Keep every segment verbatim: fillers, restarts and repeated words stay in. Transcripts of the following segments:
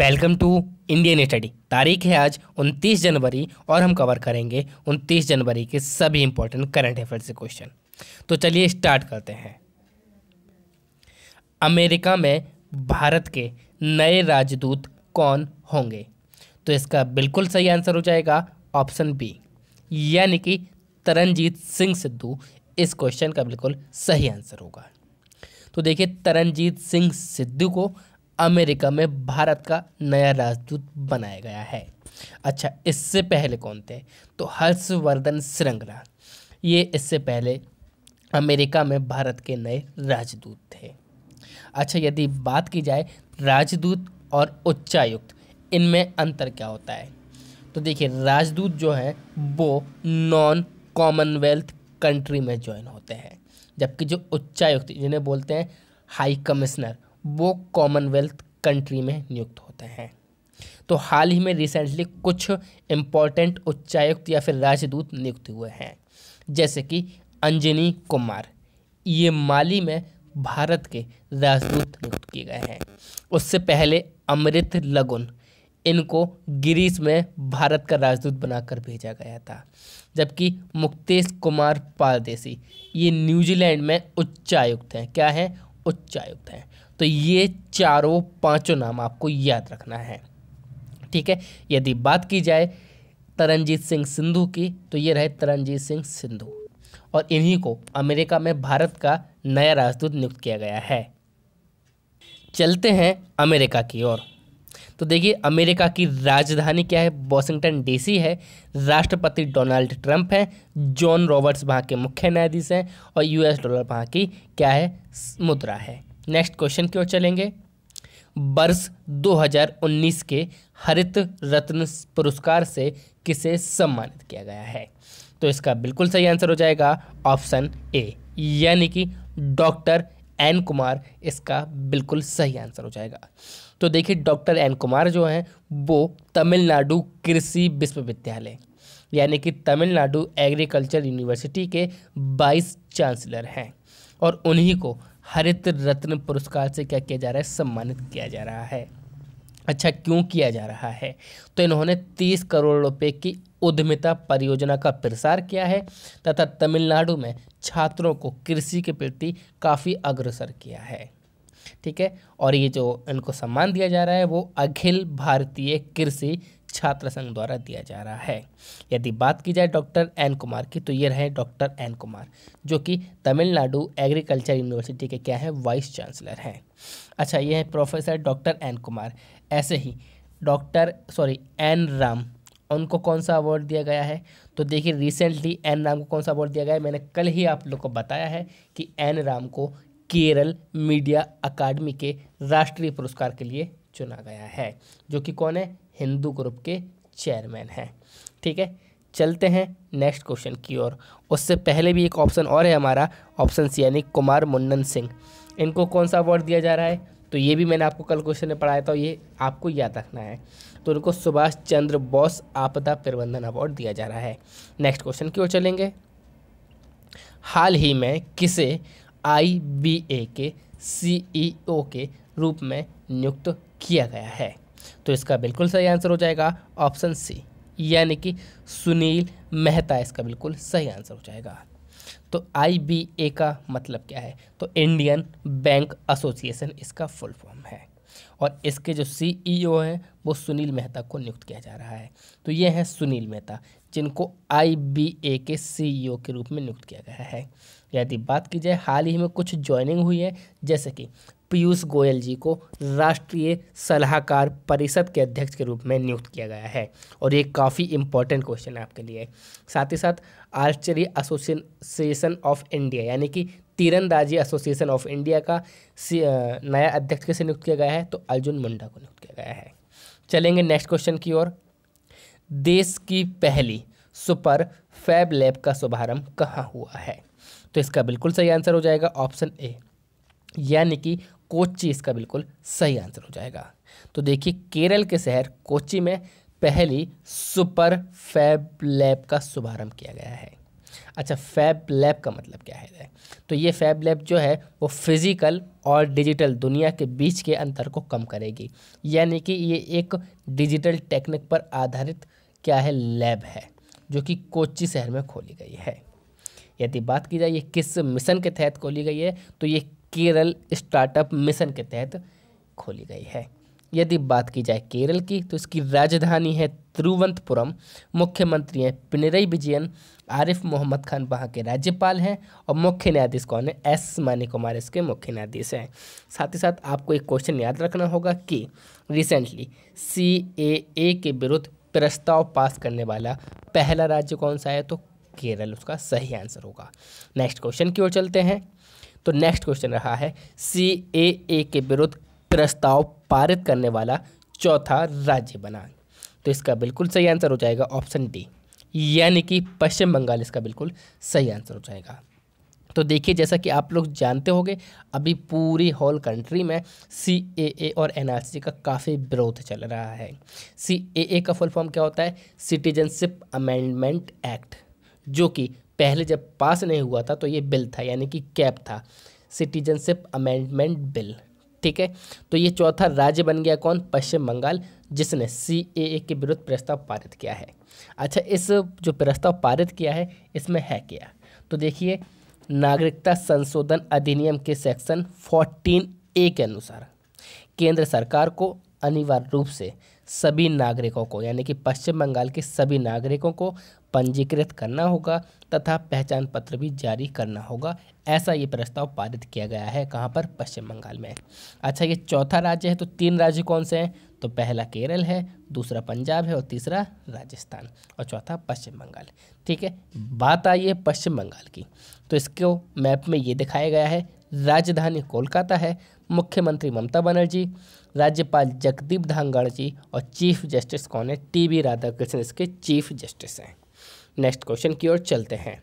Welcome to Indian study. तारीख है आज उनतीस जनवरी और हम कवर करेंगे उनतीस जनवरी के सभी इंपॉर्टेंट करंट अफेयर्स से क्वेश्चन। तो चलिए स्टार्ट करते हैं। अमेरिका में भारत के नए राजदूत कौन होंगे? तो इसका बिल्कुल सही आंसर हो जाएगा ऑप्शन बी, यानी कि तरनजीत सिंह सिद्धू इस क्वेश्चन का बिल्कुल सही आंसर होगा। तो देखिए, तरनजीत सिंह सिद्धू को अमेरिका में भारत का नया राजदूत बनाया गया है। अच्छा, इससे पहले कौन थे? तो हर्षवर्धन श्रृंगला, ये इससे पहले अमेरिका में भारत के नए राजदूत थे। अच्छा, यदि बात की जाए राजदूत और उच्चायुक्त, इनमें अंतर क्या होता है? तो देखिए, राजदूत जो है वो नॉन कॉमनवेल्थ कंट्री में ज्वाइन होते हैं, जबकि जो उच्चायुक्त जिन्हें बोलते हैं हाई कमिश्नर, वो कॉमनवेल्थ कंट्री में नियुक्त होते हैं। तो हाल ही में रिसेंटली कुछ इम्पॉर्टेंट उच्चायुक्त या फिर राजदूत नियुक्त हुए हैं, जैसे कि अंजनी कुमार, ये माली में भारत के राजदूत नियुक्त किए गए हैं। उससे पहले अमृत लगुन, इनको ग्रीस में भारत का राजदूत बनाकर भेजा गया था। जबकि मुक्तेश कुमार पारदेसी, ये न्यूजीलैंड में उच्चायुक्त हैं। क्या हैं? उच्चायुक्त हैं। तो ये चारों पांचों नाम आपको याद रखना है, ठीक है। यदि बात की जाए तरनजीत सिंह सिद्धू की, तो ये रहे तरनजीत सिंह सिद्धू, और इन्हीं को अमेरिका में भारत का नया राजदूत नियुक्त किया गया है। चलते हैं अमेरिका की ओर। तो देखिए, अमेरिका की राजधानी क्या है? वॉशिंगटन डीसी है। राष्ट्रपति डोनाल्ड ट्रंप हैं। जॉन रॉबर्ट्स वहाँ के मुख्य न्यायाधीश हैं, और यूएस डॉलर वहाँ की क्या है? मुद्रा है। नेक्स्ट क्वेश्चन की ओर चलेंगे। वर्ष दो हज़ार उन्नीस के हरित रत्न पुरस्कार से किसे सम्मानित किया गया है? तो इसका बिल्कुल सही आंसर हो जाएगा ऑप्शन ए, यानी कि डॉक्टर एन कुमार इसका बिल्कुल सही आंसर हो जाएगा। तो देखिए, डॉक्टर एन कुमार जो हैं वो तमिलनाडु कृषि विश्वविद्यालय यानी कि तमिलनाडु एग्रीकल्चर यूनिवर्सिटी के वाइस चांसलर हैं, और उन्हीं को हरित रत्न पुरस्कार से क्या किया जा रहा है? सम्मानित किया जा रहा है। अच्छा, क्यों किया जा रहा है? तो इन्होंने तीस करोड़ रुपए की उद्यमिता परियोजना का प्रसार किया है तथा तमिलनाडु में छात्रों को कृषि के प्रति काफ़ी अग्रसर किया है, ठीक है। और ये जो इनको सम्मान दिया जा रहा है वो अखिल भारतीय कृषि छात्र संघ द्वारा दिया जा रहा है। यदि बात की जाए डॉक्टर एन कुमार की, तो ये रहे डॉक्टर एन कुमार, जो कि तमिलनाडु एग्रीकल्चर यूनिवर्सिटी के क्या है? वाइस चांसलर हैं। अच्छा, ये है प्रोफेसर डॉक्टर एन कुमार। ऐसे ही डॉक्टर सॉरी एन राम, उनको कौन सा अवार्ड दिया गया है? तो देखिए, रिसेंटली एन राम को कौन सा अवार्ड दिया गया है? मैंने कल ही आप लोग को बताया है कि एन राम को केरल मीडिया अकादमी के राष्ट्रीय पुरस्कार के लिए चुना गया है, जो कि कौन है? हिंदू ग्रुप के चेयरमैन हैं, ठीक है। चलते हैं नेक्स्ट क्वेश्चन की ओर। उससे पहले भी एक ऑप्शन और है हमारा, ऑप्शन सी, यानी कुमार मुन्नन सिंह, इनको कौन सा अवार्ड दिया जा रहा है? तो ये भी मैंने आपको कल क्वेश्चन में पढ़ाया था, ये आपको याद रखना है। तो उनको सुभाष चंद्र बोस आपदा प्रबंधन अवार्ड दिया जा रहा है। नेक्स्ट क्वेश्चन की ओर चलेंगे। हाल ही में किसे आई बी ए के सी ई ओ के रूप में नियुक्त किया गया है? तो इसका बिल्कुल सही आंसर हो जाएगा ऑप्शन सी, यानी कि सुनील मेहता इसका बिल्कुल सही आंसर हो जाएगा। तो आई बी ए का मतलब क्या है? तो इंडियन बैंक एसोसिएशन इसका फुल फॉर्म है, और इसके जो सी ई ओ हैं वो सुनील मेहता को नियुक्त किया जा रहा है। तो ये हैं सुनील मेहता, जिनको आई बी ए के सी ई ओ के रूप में नियुक्त किया गया है। यदि बात की जाए, हाल ही में कुछ ज्वाइनिंग हुई है, जैसे कि पीयूष गोयल जी को राष्ट्रीय सलाहकार परिषद के अध्यक्ष के रूप में नियुक्त किया गया है, और ये काफ़ी इंपॉर्टेंट क्वेश्चन है आपके लिए। साथ ही साथ आर्चरी एसोसिएशन ऑफ इंडिया यानी कि तीरंदाजी एसोसिएशन ऑफ इंडिया का नया अध्यक्ष किसे नियुक्त किया गया है? तो अर्जुन मुंडा को नियुक्त किया गया है। चलेंगे नेक्स्ट क्वेश्चन की ओर। देश की पहली सुपर फैब लैब का शुभारंभ कहाँ हुआ है? तो इसका बिल्कुल सही आंसर हो जाएगा ऑप्शन ए, यानी कि कोच्चि इसका बिल्कुल सही आंसर हो जाएगा। तो देखिए, केरल के शहर कोच्चि में पहली सुपर फैब लैब का शुभारंभ किया गया है। अच्छा, फैब लैब का मतलब क्या है? तो ये फैब लैब जो है वो फिजिकल और डिजिटल दुनिया के बीच के अंतर को कम करेगी, यानी कि ये एक डिजिटल टेक्निक पर आधारित क्या है, लैब है, जो कि कोच्चि शहर में खोली गई है। यदि बात की जाए ये किस मिशन के तहत खोली गई है, तो ये केरल स्टार्टअप मिशन के तहत खोली गई है। यदि बात की जाए केरल की, तो इसकी राजधानी है तिरुवनंतपुरम, मुख्यमंत्री हैं पिनरई विजयन, आरिफ मोहम्मद खान वहाँ के राज्यपाल हैं, और मुख्य न्यायाधीश कौन है? एस मनी कुमार इसके मुख्य न्यायाधीश हैं। साथ ही साथ आपको एक क्वेश्चन याद रखना होगा कि रिसेंटली सी ए ए के विरुद्ध प्रस्ताव पास करने वाला पहला राज्य कौन सा है? तो केरल उसका सही आंसर होगा। नेक्स्ट क्वेश्चन की ओर चलते हैं। तो नेक्स्ट क्वेश्चन रहा है सी ए ए के विरुद्ध प्रस्ताव पारित करने वाला चौथा राज्य बना। तो इसका बिल्कुल सही आंसर हो जाएगा ऑप्शन डी, यानी कि पश्चिम बंगाल इसका बिल्कुल सही आंसर हो जाएगा। तो देखिए, जैसा कि आप लोग जानते होंगे, अभी पूरी होल कंट्री में सी ए ए और एन आर सी का काफ़ी विरोध चल रहा है। सी ए ए का फुल फॉर्म क्या होता है? सिटीजनशिप अमेंडमेंट एक्ट, जो कि पहले जब पास नहीं हुआ था तो ये बिल था, यानी कि कैप था, सिटीजनशिप अमेंडमेंट बिल। ठीक है, तो ये चौथा राज्य बन गया कौन? पश्चिम बंगाल, जिसने सी ए ए के विरुद्ध प्रस्ताव पारित किया है। अच्छा, इस जो प्रस्ताव पारित किया है इसमें है क्या? तो देखिए, नागरिकता संशोधन अधिनियम के सेक्शन चौदह ए के अनुसार केंद्र सरकार को अनिवार्य रूप से सभी नागरिकों को, यानी कि पश्चिम बंगाल के सभी नागरिकों को पंजीकृत करना होगा तथा पहचान पत्र भी जारी करना होगा। ऐसा ये प्रस्ताव पारित किया गया है। कहाँ पर? पश्चिम बंगाल में। अच्छा, ये चौथा राज्य है, तो तीन राज्य कौन से हैं? तो पहला केरल है, दूसरा पंजाब है और तीसरा राजस्थान, और चौथा पश्चिम बंगाल। ठीक है, बात आई है पश्चिम बंगाल की, तो इसको मैप में ये दिखाया गया है। राजधानी कोलकाता है, मुख्यमंत्री ममता बनर्जी, राज्यपाल जगदीप धनखड़ जी, और चीफ जस्टिस कौन है? टी बी राधाकृष्णन इसके चीफ जस्टिस हैं। नेक्स्ट क्वेश्चन की ओर चलते हैं।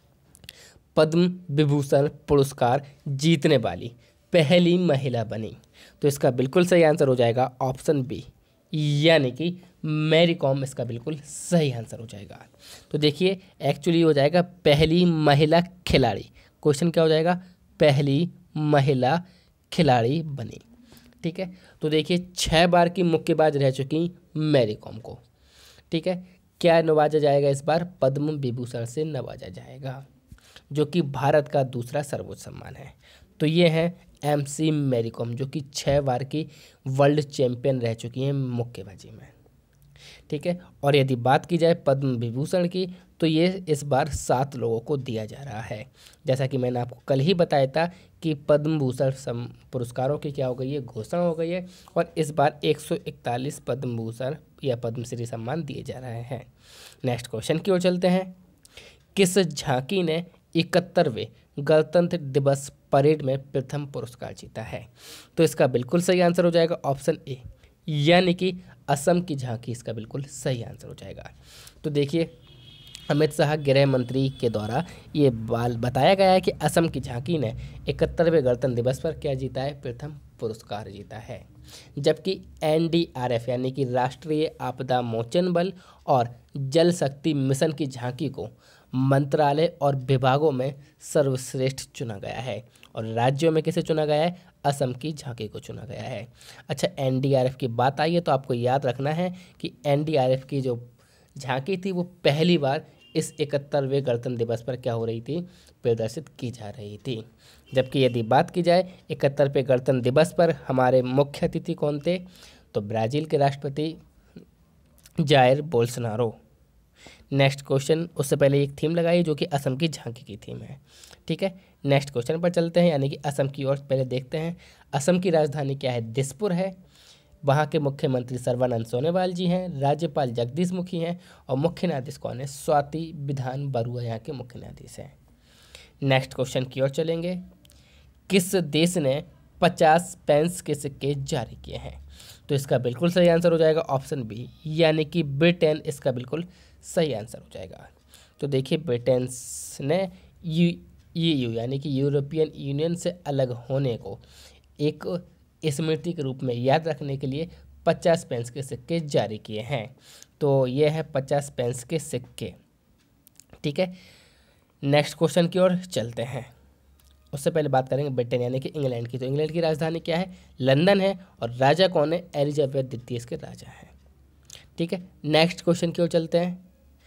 पद्म विभूषण पुरस्कार जीतने वाली पहली महिला बनी। तो इसका बिल्कुल सही आंसर हो जाएगा ऑप्शन बी, यानी कि मैरी कॉम इसका बिल्कुल सही आंसर हो जाएगा। तो देखिए, एक्चुअली हो जाएगा पहली महिला खिलाड़ी। क्वेश्चन क्या हो जाएगा? पहली महिला खिलाड़ी बनी। ठीक है, तो देखिए, छह बार की मुक्केबाज रह चुकी मैरी कॉम को, ठीक है, क्या नवाजा जाएगा? इस बार पद्म विभूषण से नवाजा जाएगा, जो कि भारत का दूसरा सर्वोच्च सम्मान है। तो ये है एम सी मैरी कॉम, जो कि छः बार की वर्ल्ड चैंपियन रह चुकी हैं मुक्केबाजी में। ठीक है, और यदि बात की जाए पद्म विभूषण की, तो ये इस बार सात लोगों को दिया जा रहा है। जैसा कि मैंने आपको कल ही बताया था कि पद्म भूषण पुरस्कारों की क्या हो गई है? घोषणा हो गई है, और इस बार एक सौ इकतालीस पद्म भूषण या पद्मश्री सम्मान दिए जा रहे हैं। नेक्स्ट क्वेश्चन की ओर चलते हैं। किस झांकी ने इकहत्तरवें गणतंत्र दिवस परेड में प्रथम पुरस्कार जीता है? तो इसका बिल्कुल सही आंसर हो जाएगा ऑप्शन ए, यानी कि असम की झांकी इसका बिल्कुल सही आंसर हो जाएगा। तो देखिए, अमित शाह गृह मंत्री के द्वारा ये बाल बताया गया है कि असम की झांकी ने इकहत्तरवें गणतंत्र दिवस पर क्या जीता है? प्रथम पुरस्कार जीता है। जबकि एन डी आर एफ यानी कि राष्ट्रीय आपदा मोचन बल और जल शक्ति मिशन की झांकी को मंत्रालय और विभागों में सर्वश्रेष्ठ चुना गया है, और राज्यों में किसे चुना गया है? असम की झांकी को चुना गया है। अच्छा, एन डी आर एफ की बात आई है तो आपको याद रखना है कि एन डी आर एफ की जो झांकी थी वो पहली बार इस इकहत्तरवें गणतंत्र दिवस पर क्या हो रही थी? प्रदर्शित की जा रही थी। जबकि यदि बात की जाए इकहत्तरवें गणतंत्र दिवस पर हमारे मुख्य अतिथि कौन थे? तो ब्राज़ील के राष्ट्रपति जायर बोल्सोनारो। नेक्स्ट क्वेश्चन, उससे पहले एक थीम लगाई जो कि असम की झांकी की थीम है। ठीक है, नेक्स्ट क्वेश्चन पर चलते हैं, यानी कि असम की ओर पहले देखते हैं। असम की राजधानी क्या है? दिसपुर है, वहाँ के मुख्यमंत्री सर्बानंद सोनोवाल जी हैं, राज्यपाल जगदीश मुखी हैं, और मुख्य न्यायाधीश कौन है? स्वाति विधान बरुआ यहाँ के मुख्य न्यायाधीश हैं। नेक्स्ट क्वेश्चन की ओर चलेंगे। किस देश ने पचास पेंस के सिक्के जारी किए हैं? तो इसका बिल्कुल सही आंसर हो जाएगा ऑप्शन बी, यानी कि ब्रिटेन इसका बिल्कुल सही आंसर हो जाएगा। तो देखिए, ब्रिटेन ने यू ई यू यानी कि यूरोपियन यूनियन से अलग होने को एक स्मृति के रूप में याद रखने के लिए पचास पेंस के सिक्के जारी किए हैं। तो ये है पचास पेंस के सिक्के। ठीक है, नेक्स्ट क्वेश्चन की ओर चलते हैं। उससे पहले बात करेंगे ब्रिटेन यानी कि इंग्लैंड की। तो इंग्लैंड की राजधानी क्या है? लंदन है। और राजा कौन है? एलिजाबेथ द्वितीय इसके राजा हैं। ठीक है, नेक्स्ट क्वेश्चन की ओर चलते हैं।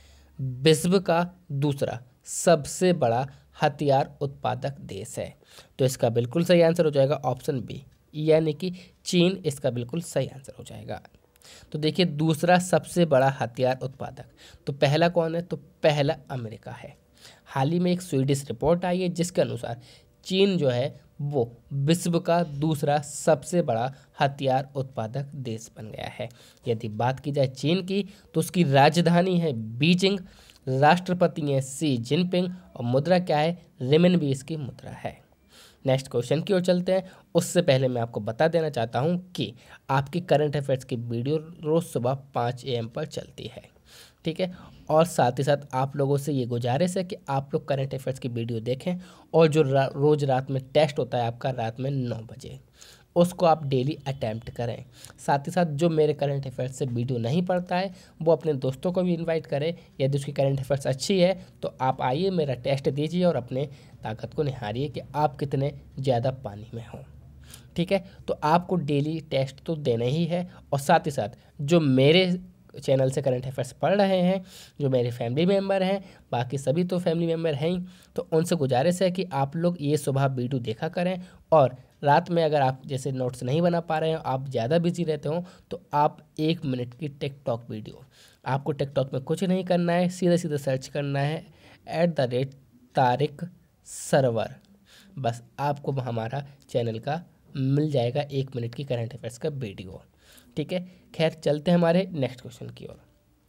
विश्व का दूसरा सबसे बड़ा हथियार उत्पादक देश है। तो इसका बिल्कुल सही आंसर हो जाएगा ऑप्शन बी, यानी कि चीन इसका बिल्कुल सही आंसर हो जाएगा। तो देखिए, दूसरा सबसे बड़ा हथियार उत्पादक, तो पहला कौन है? तो पहला अमेरिका है। हाल ही में एक स्वीडिश रिपोर्ट आई है जिसके अनुसार चीन जो है वो विश्व का दूसरा सबसे बड़ा हथियार उत्पादक देश बन गया है। यदि बात की जाए चीन की, तो उसकी राजधानी है बीजिंग, राष्ट्रपति हैं शी जिनपिंग और मुद्रा क्या है? रेमनबी इसकी मुद्रा है। नेक्स्ट क्वेश्चन की ओर चलते हैं। उससे पहले मैं आपको बता देना चाहता हूं कि आपकी करंट अफेयर्स की वीडियो रोज़ सुबह पाँच ए एम पर चलती है। ठीक है, और साथ ही साथ आप लोगों से ये गुजारिश है कि आप लोग करंट अफेयर्स की वीडियो देखें, और जो रा, रोज़ रात में टेस्ट होता है आपका रात में नौ बजे, उसको आप डेली अटैम्प्ट करें। साथ ही साथ जो मेरे करंट अफेयर्स से वीडियो नहीं पढ़ता है वो अपने दोस्तों को भी इनवाइट करें। यदि उसकी करंट अफेयर्स अच्छी है तो आप आइए, मेरा टेस्ट दीजिए और अपने ताकत को निहारिए कि आप कितने ज़्यादा पानी में हों। ठीक है, तो आपको डेली टेस्ट तो देना ही है। और साथ ही साथ जो मेरे चैनल से करंट अफेयर्स पढ़ रहे हैं, जो मेरे फैमिली मेम्बर हैं, बाकी सभी तो फैमिली मेम्बर हैं ही, तो उनसे गुजारिश है कि आप लोग ये सुबह वीडियो देखा करें। और रात में अगर आप जैसे नोट्स नहीं बना पा रहे हो, आप ज़्यादा बिजी रहते हो, तो आप एक मिनट की टिकटॉक वीडियो, आपको टिकटॉक में कुछ नहीं करना है, सीधे सीधे सर्च करना है at the rate Tariq Sarwar, बस आपको हमारा चैनल का मिल जाएगा एक मिनट की करंट अफेयर्स का वीडियो। ठीक है, खैर चलते हैं हमारे नेक्स्ट क्वेश्चन की ओर।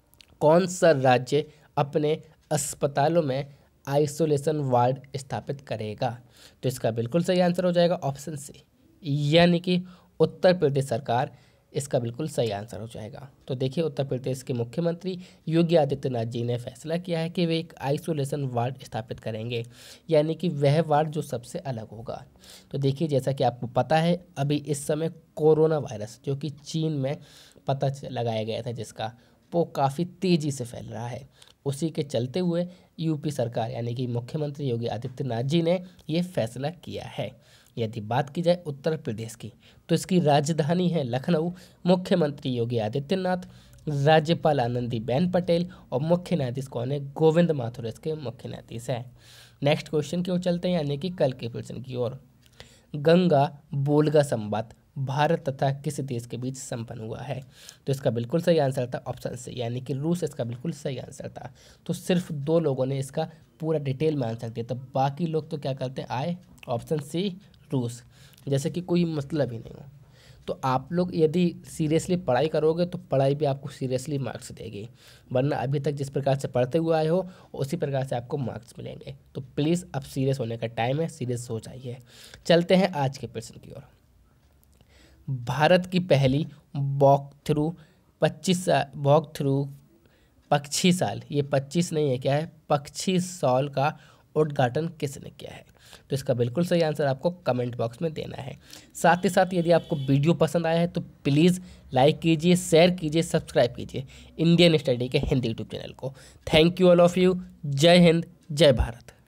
कौन सा राज्य अपने अस्पतालों में आइसोलेशन वार्ड स्थापित करेगा? तो इसका बिल्कुल सही आंसर हो जाएगा ऑप्शन सी, यानी कि उत्तर प्रदेश सरकार इसका बिल्कुल सही आंसर हो जाएगा। तो देखिए, उत्तर प्रदेश के मुख्यमंत्री योगी आदित्यनाथ जी ने फैसला किया है कि वे एक आइसोलेशन वार्ड स्थापित करेंगे, यानी कि वह वार्ड जो सबसे अलग होगा। तो देखिए, जैसा कि आपको पता है, अभी इस समय कोरोना वायरस जो कि चीन में पता लगाया गया था जिसका, वो काफ़ी तेज़ी से फैल रहा है। उसी के चलते हुए यूपी सरकार यानी कि मुख्यमंत्री योगी आदित्यनाथ जी ने ये फैसला किया है। यदि बात की जाए उत्तर प्रदेश की, तो इसकी राजधानी है लखनऊ, मुख्यमंत्री योगी आदित्यनाथ, राज्यपाल आनंदीबेन पटेल और मुख्य न्यायाधीश कौन है? गोविंद माथुर इसके मुख्य न्यायाधीश हैं। नेक्स्ट क्वेश्चन की ओर चलते हैं, यानी कि कल के प्रश्न की ओर। गंगा बोलगा संवाद भारत तथा किस देश के बीच संपन्न हुआ है? तो इसका बिल्कुल सही आंसर था ऑप्शन सी, यानी कि रूस इसका बिल्कुल सही आंसर था। तो सिर्फ दो लोगों ने इसका पूरा डिटेल में आंसर दिया, तो बाकी लोग तो क्या करते हैं, आए ऑप्शन सी रूस, जैसे कि कोई मतलब ही नहीं हो। तो आप लोग यदि सीरियसली पढ़ाई करोगे तो पढ़ाई भी आपको सीरियसली मार्क्स देगी, वरना अभी तक जिस प्रकार से पढ़ते हुए आए हो उसी प्रकार से आपको मार्क्स मिलेंगे। तो प्लीज़ अब सीरियस होने का टाइम है, सीरियस हो जाइए। चलते हैं आज के प्रश्न की ओर। भारत की पहली वॉक थ्रू पच्चीस वॉक थ्रू पक्षी साल, ये पच्चीस नहीं है, क्या है, पक्षी साल का उद्घाटन किसने किया है? तो इसका बिल्कुल सही आंसर आपको कमेंट बॉक्स में देना है। साथ ही साथ यदि आपको वीडियो पसंद आया है तो प्लीज़ लाइक कीजिए, शेयर कीजिए, सब्सक्राइब कीजिए इंडियन स्टडी के हिंदी यूट्यूब चैनल को। Thank you all of you. जय हिंद, जय भारत।